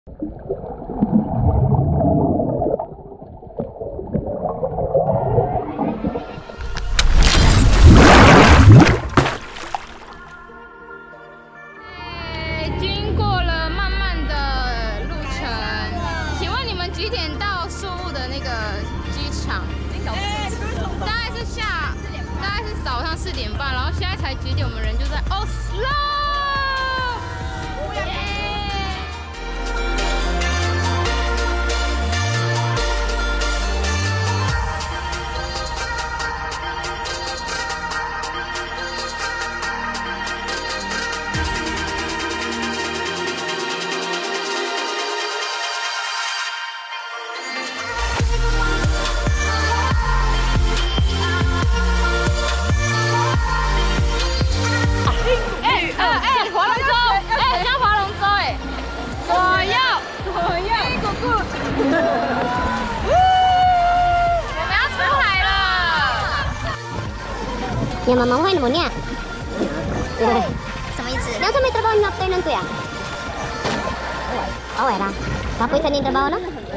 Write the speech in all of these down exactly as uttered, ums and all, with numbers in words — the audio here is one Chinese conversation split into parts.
经过了漫漫的路程，请问你们几点到宿务的那个机场？大概是下，大概是早上四点半，然后现在才几点？我们人就在 Oslo。 Ya mama mo niya. Sama isi. Nasa may trabaho niyo after nun kuya? Oh, wala. Tapos sa ning trabaho no?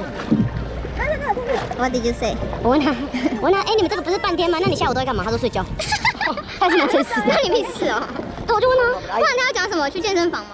What did you say? 我问他，我问他，哎，你们这个不是半天吗？那你下午都在干嘛？他说睡觉。他是拿车死，那你没事哦。对，我就问他，不然他要讲什么？去健身房吗？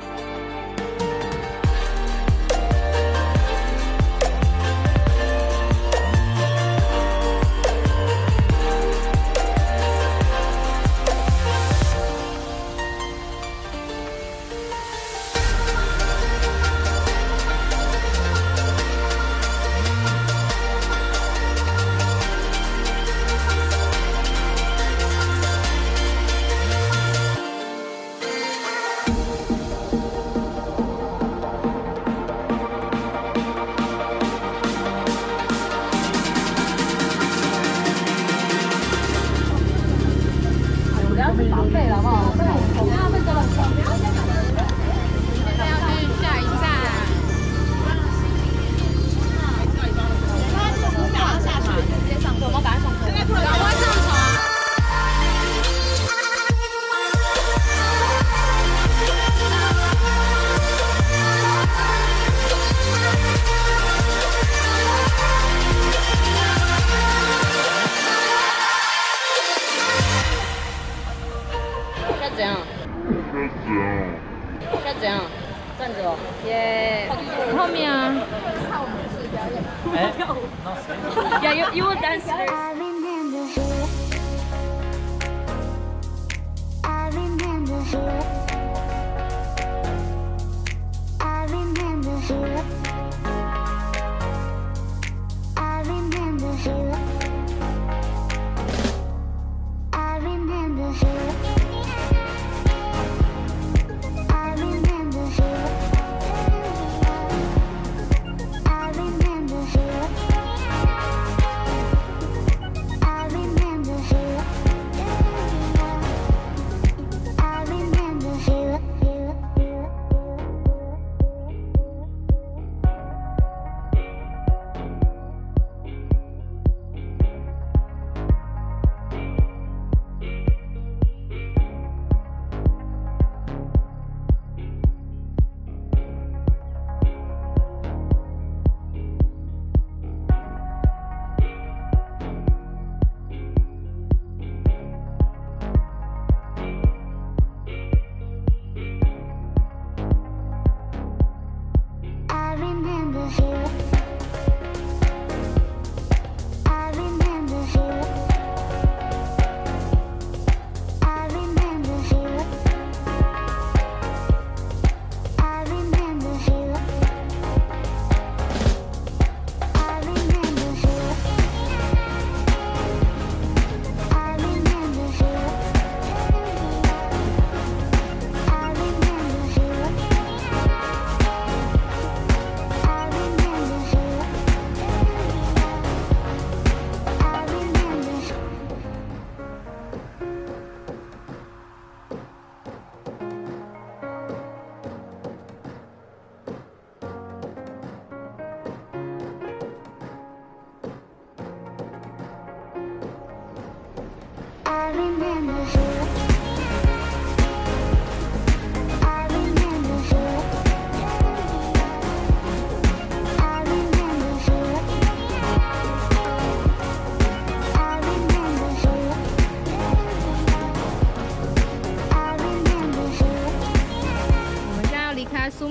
怎样？现在怎样？站着哦。耶。后面啊。哎。Yeah, you you will dance first.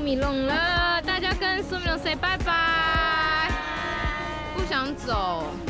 米龙了，大家跟苏米龙 say 拜拜，不想走。